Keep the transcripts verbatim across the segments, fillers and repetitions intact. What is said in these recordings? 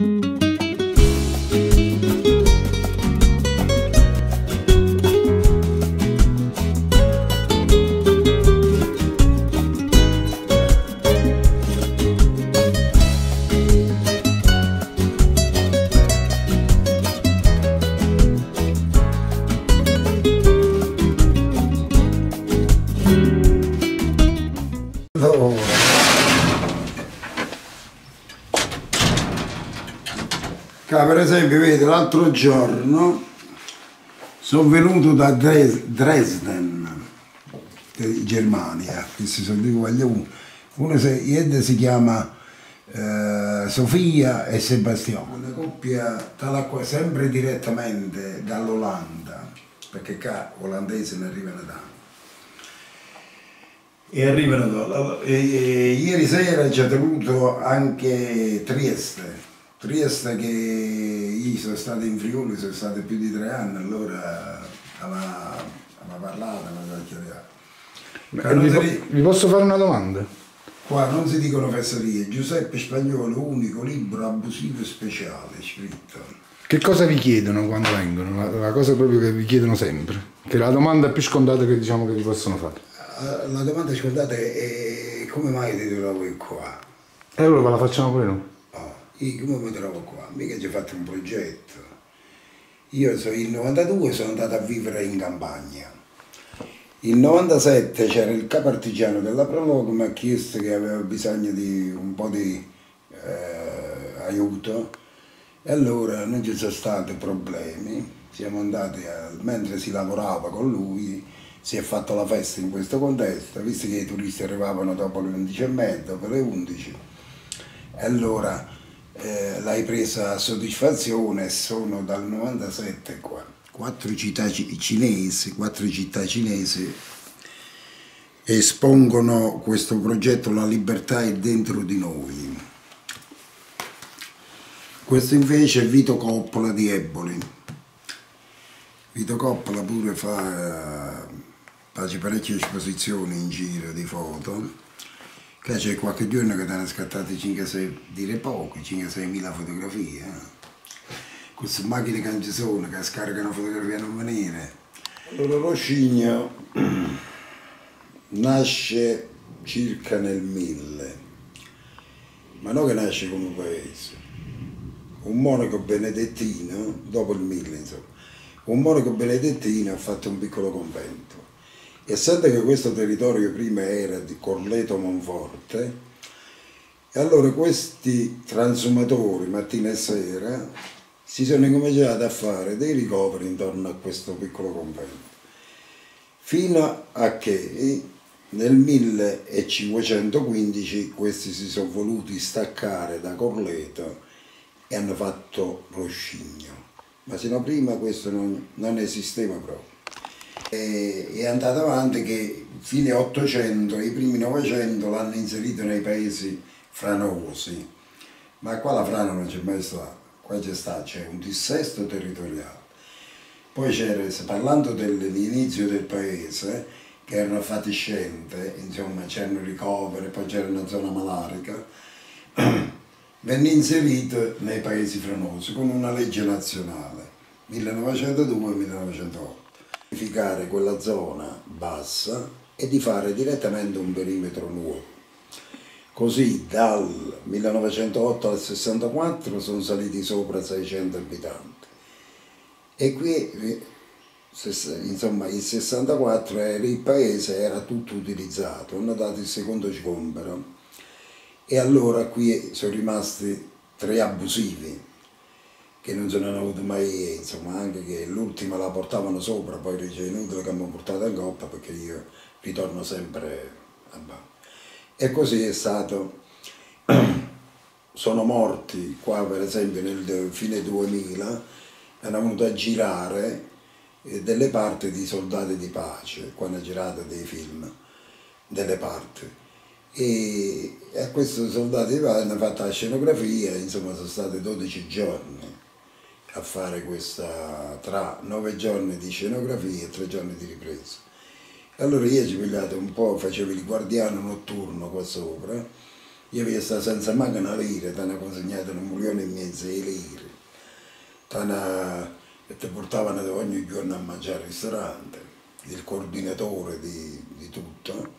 Per esempio, vedi, l'altro giorno sono venuto da Dresden, Germania, questi sono due uno. Uno si, si chiama eh, Sofia e Sebastiano, una coppia dall'acqua sempre direttamente dall'Olanda, perché qua olandesi ne arrivano tanto. E arrivano da, e, e, ieri sera ci ha tenuto anche Trieste. Trieste, che io sono stato in Friuli, sono stato più di tre anni, allora aveva parlato, aveva chiarato. Vi, vi posso fare una domanda? Qua non si dicono fesserie. Giuseppe Spagnolo, unico libro abusivo speciale, scritto. Che cosa vi chiedono quando vengono? La, la cosa proprio che vi chiedono sempre, che è la domanda più scontata che diciamo che vi possono fare. La domanda scontata è come mai ti trovi qua? E allora ve la facciamo pure noi. Io come mi trovo qua? Mica ci ho fatto un progetto. Io so, nel novantadue sono andato a vivere in campagna. Nel novantasette c'era il capo artigiano della Prologo, mi ha chiesto che aveva bisogno di un po' di eh, aiuto e allora non ci sono stati problemi. Siamo andati, a, mentre si lavorava con lui, si è fatta la festa in questo contesto, visto che i turisti arrivavano dopo le undici e mezza, dopo le undici. E allora Eh, l'hai presa a soddisfazione. Sono dal novantasette qua. Quattro città cinesi, quattro città cinesi espongono questo progetto La libertà è dentro di noi. Questo invece è Vito Coppola di Eboli. Vito Coppola pure fa, fa parecchie esposizioni in giro di foto. Che c'è qualche giorno che ti hanno scattato cinque sei, dire poco, cinque sei mila fotografie. Eh? Queste macchine che non ci sono, che scaricano fotografie a non venire. Allora Roscigno nasce circa nel mille, ma non che nasce come paese. Un monaco benedettino, dopo il mille insomma, un monaco benedettino ha fatto un piccolo convento. Essendo che questo territorio prima era di Corleto Monforte, e allora questi transumatori mattina e sera si sono incominciati a fare dei ricoveri intorno a questo piccolo convento, fino a che nel millecinquecentoquindici questi si sono voluti staccare da Corleto e hanno fatto Roscigno, ma sino prima questo non, non esisteva proprio. È andato avanti che fine ottocento e i primi novecento l'hanno inserito nei paesi franosi, ma qua la frana non c'è mai stata, qua c'è stato, c'è un dissesto territoriale. Poi c'era, parlando dell'inizio del paese, che erano fatiscente, insomma c'erano ricoveri, poi c'era una zona malarica, venne inserito nei paesi franosi con una legge nazionale, millenovecentodue millenovecentotto. Identificare quella zona bassa e di fare direttamente un perimetro nuovo. Così dal millenovecentotto al sessantaquattro sono saliti sopra seicento abitanti. E qui, insomma, il sessantaquattro era, il paese era tutto utilizzato, hanno dato il secondo sgombero. E allora qui sono rimasti tre abusivi, che non se ne hanno avuto mai, insomma, anche che l'ultima la portavano sopra, poi dice inutile che mi ho portato in coppa perché io ritorno sempre a Bari. E così è stato. Sono morti qua, per esempio nel fine duemila, hanno venuto a girare delle parti di Soldati di Pace, qua hanno girato dei film, delle parti. E a questi Soldati di Pace hanno fatto la scenografia, insomma sono stati dodici giorni a fare questa, tra nove giorni di scenografia e tre giorni di ripresa. Allora io ci pigliate un po', facevo il guardiano notturno qua sopra io vi sta senza manco una lira, ti hanno consegnato un milione e mezzo di lire, e ti portavano ogni giorno a mangiare al ristorante, il coordinatore di, di tutto.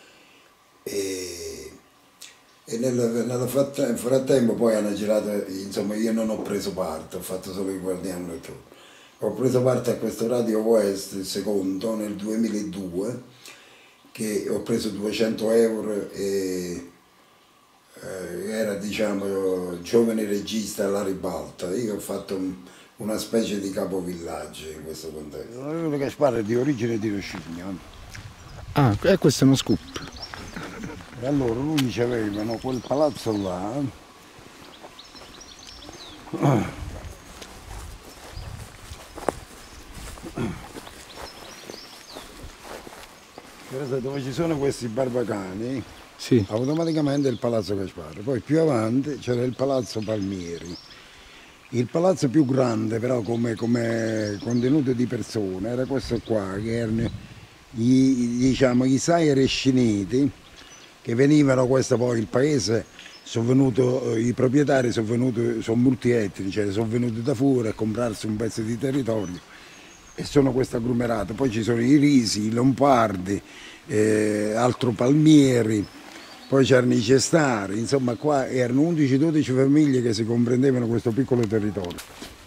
E, e nel, nel frattempo, frattempo poi hanno girato, insomma io non ho preso parte, ho fatto solo il guardiano e tutto. Ho preso parte a questo Radio West, il secondo, nel duemiladue, che ho preso duecento euro e eh, era, diciamo, giovane regista alla ribalta. Io ho fatto un, una specie di capovillaggio in questo contesto. L'Onorevole Gasparri è di origine di Roscigno. Ah, e questo è uno scoop. E allora lui avevano quel palazzo là, dove ci sono questi barbacani, sì. Automaticamente il palazzo Gasparri. Poi più avanti c'era il palazzo Palmieri. Il palazzo più grande però come, come contenuto di persone era questo qua, che erano i, diciamo, i sei resciniti che venivano, questo poi il paese, sono venuto, i proprietari sono venuti, sono multietnici, cioè sono venuti da fuori a comprarsi un pezzo di territorio e sono questo agglomerato. Poi ci sono i Risi, i Lombardi, eh, altro Palmieri, poi c'erano i Cestari, insomma qua erano undici dodici famiglie che si comprendevano questo piccolo territorio.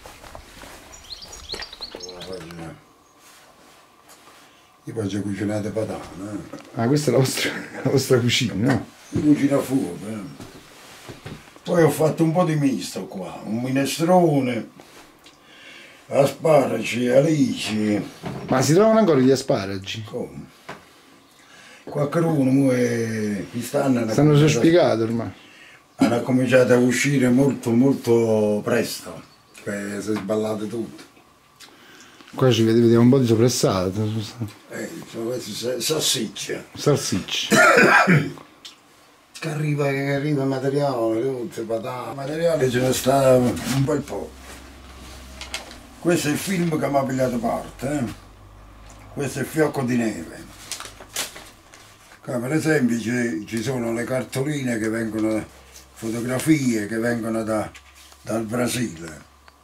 Io poi ho cucinato patata. Eh. Ah, questa è la vostra, la vostra cucina, no? Io cucino a fuoco. Eh. Poi ho fatto un po' di misto qua, un minestrone, asparagi, alici. Ma si trovano ancora gli asparagi? Come? Qualcuno stanno... Stanno già spiegati ormai. Hanno cominciato a uscire molto molto presto, cioè si è sballato tutto. Qua ci vediamo un po' di soprassato. Eh, sono queste salsicce. Salsicce. Che arriva, che arriva materiale, tutte patate. Materiale ce ne sta un bel po'. Questo è il film che mi ha pigliato parte. Eh? Questo è il Fiocco di neve. Qua, per esempio ci, ci sono le cartoline che vengono, fotografie che vengono da, dal Brasile.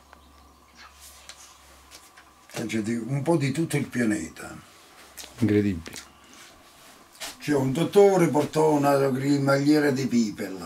Un po' di tutto il pianeta. Incredibile. C'è un dottore portò una grimagliera di pipe là.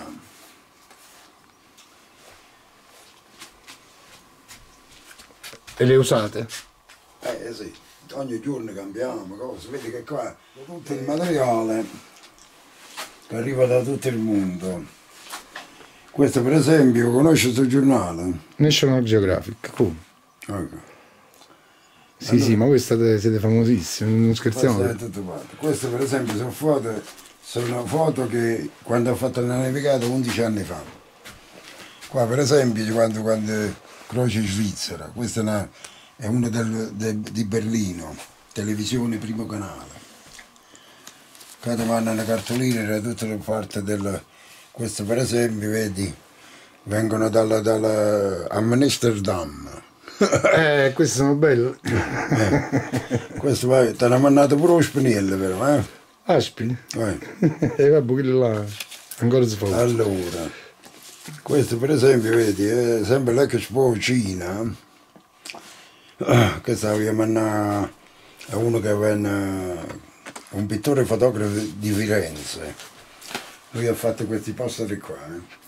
E le usate? Eh sì, ogni giorno cambiamo cose. Vedi che qua tutto il materiale che arriva da tutto il mondo. Questo per esempio, conosci questo giornale? National Geographic, come? Okay. Sì, allora, sì, ma voi state, siete famosissimi, non scherziamo. Queste per esempio sono foto, sono foto che quando ho fatto la navigata undici anni fa. Qua per esempio quando, quando Croce Svizzera, questa è una, è una del, del, di Berlino, televisione primo canale. Qua vanno le cartoline da tutte le parti del... Questo per esempio, vedi, vengono dalla, dalla Amsterdam. Eh, queste sono belle. Eh, questo vai, te l'ha mandato pure lo spinello, però, eh? Aspini? Eh. E vabbè, quello là ancora si fa. Allora, questo per esempio, vedi, è sempre l'Expo Cina. Eh, questo aveva mandato a uno che venne, un pittore fotografo di Firenze. Lui ha fatto questi posteri qua. Eh.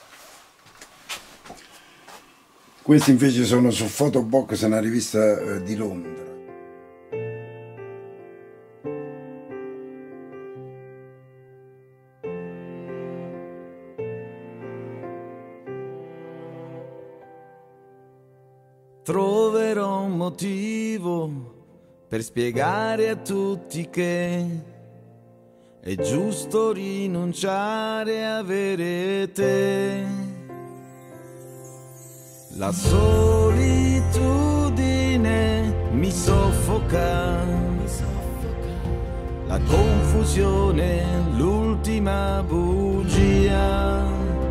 Questi invece sono su Photobox, una rivista eh, di Londra. Troverò un motivo per spiegare a tutti che è giusto rinunciare a avere te. La solitudine mi soffoca, la confusione, l'ultima bugia.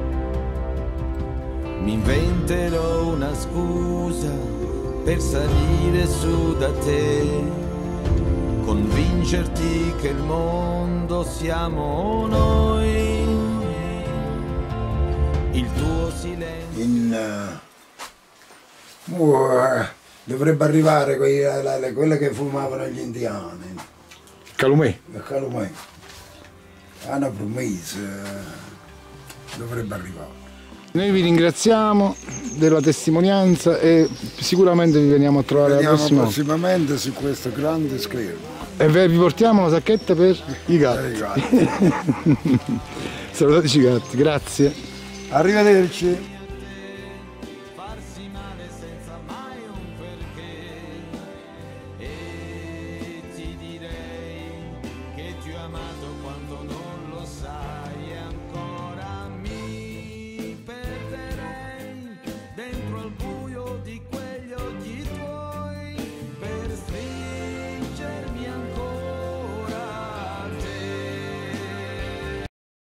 Mi inventerò una scusa per salire su da te, convincerti che il mondo siamo noi. il tuo silenzio. In, uh, uh, dovrebbe arrivare quei, la, la, quelle che fumavano gli indiani. Calumè. Il Calumè. Hanno promesso, uh, dovrebbe arrivare. Noi vi ringraziamo della testimonianza e sicuramente vi veniamo a trovare la Vediamo prossima. prossimamente su questo grande schermo. E vi portiamo la sacchetta per i gatti. Per i gatti. Salutateci i gatti, grazie. Arrivederci.